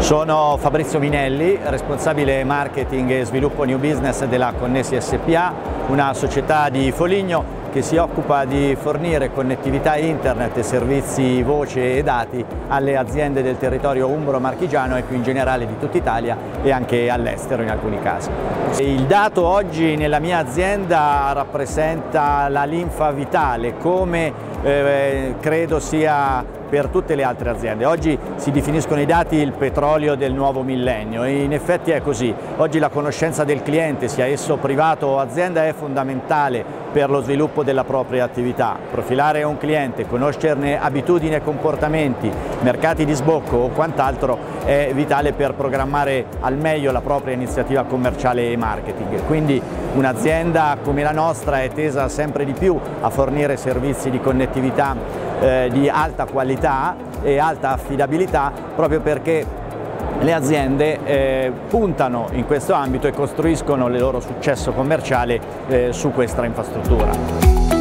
Sono Fabrizio Minelli, responsabile marketing e sviluppo new business della Connessi SpA, una società di Foligno che si occupa di fornire connettività internet e servizi voce e dati alle aziende del territorio umbro-marchigiano e più in generale di tutta Italia e anche all'estero in alcuni casi. Il dato oggi nella mia azienda rappresenta la linfa vitale, come credo sia per tutte le altre aziende. Oggi si definiscono i dati il petrolio del nuovo millennio e in effetti è così. Oggi la conoscenza del cliente, sia esso privato o azienda, è fondamentale per lo sviluppo della propria attività. Profilare un cliente, conoscerne abitudini e comportamenti, mercati di sbocco o quant'altro è vitale per programmare al meglio la propria iniziativa commerciale e marketing. Quindi un'azienda come la nostra è tesa sempre di più a fornire servizi di connettività di alta qualità e alta affidabilità, proprio perché le aziende puntano in questo ambito e costruiscono il loro successo commerciale su questa infrastruttura.